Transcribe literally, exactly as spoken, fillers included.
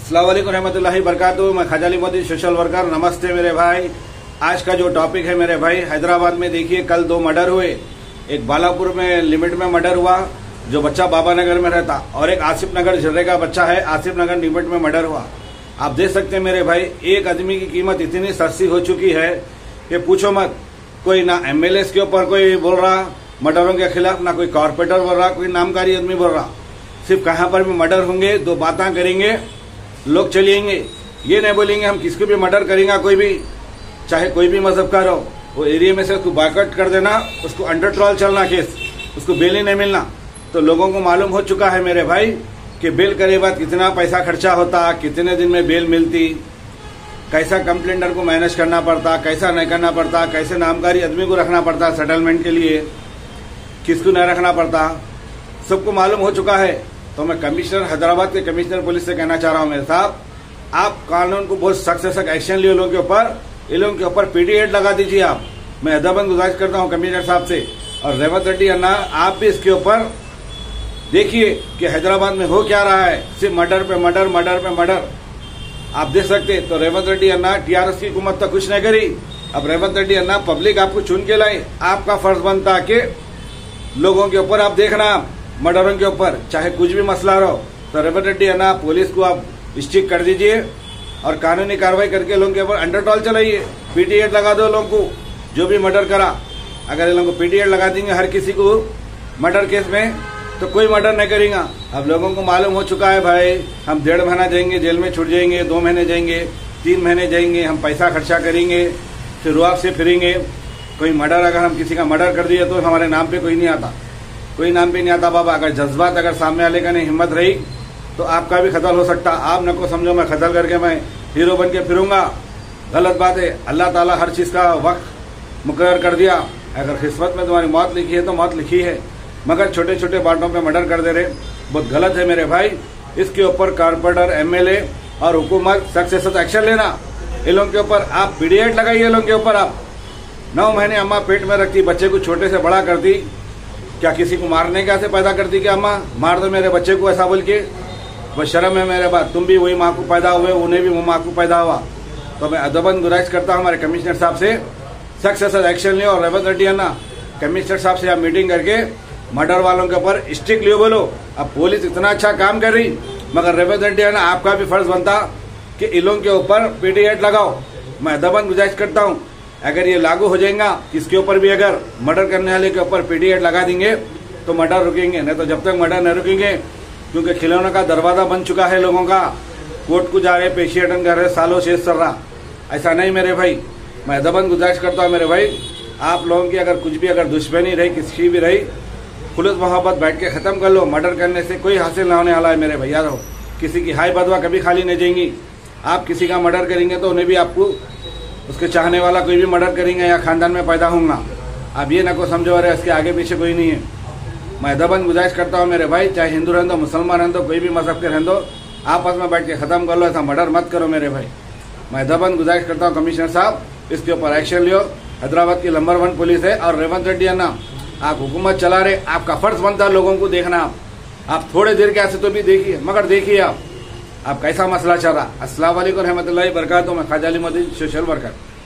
अस्सलाम वालेकुम रहमतुल्लाहि बरकातुहू। मैं ख्वाजा अली मोदी सोशल वर्कर। नमस्ते मेरे भाई। आज का जो टॉपिक है मेरे भाई, हैदराबाद में देखिए कल दो मर्डर हुए। एक बालापुर में लिमिट में मर्डर हुआ जो बच्चा बाबा नगर में रहता, और एक आसिफ नगर झर्रे का बच्चा है, आसिफ नगर लिमिट में मर्डर हुआ। आप देख सकते हैं मेरे भाई, एक आदमी की कीमत इतनी सस्ती हो चुकी है कि पूछो मत। कोई ना एमएलए के ऊपर कोई बोल रहा मर्डरों के खिलाफ, ना कोई कॉर्पोरेटर बोल रहा, कोई नामकारी आदमी बोल रहा। सिर्फ कहाँ पर भी मर्डर होंगे, दो बातें करेंगे, लोग चलेंगे। ये नहीं बोलेंगे हम किसको भी मर्डर करेंगे, कोई भी चाहे कोई भी मजहब का रहो, वो एरिया में से उसको बायकॉट कर देना, उसको अंडर ट्रायल चलना केस, उसको बेल ही नहीं मिलना। तो लोगों को मालूम हो चुका है मेरे भाई कि बेल करे बाद कितना पैसा खर्चा होता, कितने दिन में बेल मिलती, कैसा कंप्लेंटर को मैनेज करना पड़ता, कैसा नहीं करना पड़ता, कैसे नामकारी आदमी को रखना पड़ता सेटलमेंट के लिए, किसको नहीं रखना पड़ता, सबको मालूम हो चुका है। तो मैं कमिश्नर हैदराबाद के कमिश्नर पुलिस से कहना चाह रहा हूं मेरे साहब, आप कानून को बहुत सख्त से सख्त एक्शन लिए लोगों के ऊपर, इन लोगों के ऊपर पीटी एक्ट लगा दीजिए आप। मैं अदबन गुजारिश करता हूं कमिश्नर साहब से, और रेवंत रेड्डी अन्ना आप भी इसके ऊपर देखिए कि हैदराबाद में हो क्या रहा है। सिर्फ मर्डर पे मर्डर, मर्डर पे मर्डर आप देख सकते। तो रेवंत रेड्डी अन्ना टीआरएस की हुकूमत तो कुछ नहीं करी। अब रेवंत रेड्डी अन्ना पब्लिक आपको चुन के लाई, आपका फर्ज बनता कि लोगों के ऊपर आप देखना, मर्डरों के ऊपर चाहे कुछ भी मसला रहो, तो रेवंत रेड्डी अन्ना पुलिस को आप स्टिक कर दीजिए और कानूनी कार्रवाई करके लोगों के ऊपर अंडर ट्रायल चलाइए। पीटी एक्ट लगा दो लोगों को, जो भी मर्डर करा। अगर इन लोगों को पीटी एक्ट लगा देंगे हर किसी को मर्डर केस में, तो कोई मर्डर नहीं करेगा। अब लोगों को मालूम हो चुका है भाई, हम डेढ़ महीना जाएंगे जेल में छूट जाएंगे, दो महीने जाएंगे, तीन महीने जाएंगे, हम पैसा खर्चा करेंगे, फिर रुआब से फिरेंगे। कोई मर्डर अगर हम किसी का मर्डर कर दिए तो हमारे नाम पे कोई नहीं आता, कोई नाम पे नहीं आता बाबा। अगर जज्बात अगर सामने वाले का नहीं हिम्मत रही तो आपका भी खतल हो सकता। आप न को समझो मैं खतल करके मैं हीरो बन के फिरूंगा, गलत बात है। अल्लाह ताला हर चीज का वक्त मुकर्रर कर दिया। अगर किस्मत में तुम्हारी मौत लिखी है तो मौत लिखी है, मगर छोटे छोटे बातों पे मर्डर कर दे रहे, बहुत गलत है मेरे भाई। इसके ऊपर कॉर्पोरेटर, एमएलए और हुकूमत सख्त से सख्त एक्शन लेना। इन लोगों के ऊपर आप पीडी एक्ट लगाइए। इन लोगों के ऊपर आप नौ महीने अम्मा पेट में रखती, बच्चे को छोटे से बड़ा करती, क्या किसी को मारने का से पैदा करती कि अम्मा मार दो मेरे बच्चे को, ऐसा बोल के? वो शर्म है मेरे बात। तुम भी वही माँ को पैदा हुए, उन्हें भी वो माँ को पैदा हुआ। तो मैं अदबन गुजारिश करता हूँ हमारे कमिश्नर साहब से सख्त से सख्त एक्शन लियो। और रेवंत रेड्डी अन्ना कमिश्नर साहब से आप मीटिंग करके मर्डर वालों के ऊपर स्ट्रिक्ट लियो बोलो। अब पुलिस इतना अच्छा काम कर रही, मगर रेवंत रेड्डी अन्ना आपका भी फर्ज बनता कि इन लोगों के ऊपर पीटी एक्ट लगाओ। मैं अदबन गुजारिश करता हूँ, अगर ये लागू हो जाएगा, किसके ऊपर भी अगर मर्डर करने वाले के ऊपर पीटी एक्ट लगा देंगे तो मर्डर रुकेंगे, नहीं तो जब तक मर्डर नहीं रुकेंगे, क्योंकि खिलौने का दरवाजा बन चुका है लोगों का। कोर्ट को जा रहे, पेशी अटेंड कर रहे, सालों शेष चल रहा। ऐसा नहीं मेरे भाई। मैं अदबन गुजारिश करता हूँ मेरे भाई, आप लोगों की अगर कुछ भी अगर दुश्मनी रही, किसी भी रही, खुलूस मोहब्बत बैठ के खत्म कर लो। मर्डर करने से कोई हासिल ना होने वाला है मेरे भैया। रहो किसी की हाई बदवा कभी खाली नहीं जाएंगी। आप किसी का मर्डर करेंगे तो उन्हें भी आपको उसके चाहने वाला कोई भी मर्डर करेंगे या खानदान में पैदा होगा। आप ये ना को समझो अरे इसके आगे पीछे कोई नहीं है। मैं अदबन गुजारिश करता हूँ मेरे भाई, चाहे हिंदू रहने दो, मुसलमान रहने दो, कोई भी मजहब के रहने दो, आपस में बैठ के खत्म कर लो, ऐसा मर्डर मत करो मेरे भाई। मैं अदबन गुजारिश करता हूँ कमिश्नर साहब, इसके ऊपर एक्शन लियो। हैदराबाद की नंबर वन पुलिस है, और रेवंत रेड्डी अन्ना आप हुकूमत चला रहे, आपका फर्ज बनता है लोगों को देखना। आप थोड़े देर के ऐसे तो भी देखिए, मगर देखिए आप आप कैसा मसला चल रहा। अस्सलाम वालेकुम रहमतुल्लाहि बरकातुहू। मैं ख्वाजा अली मोदी सोशल वर्कर।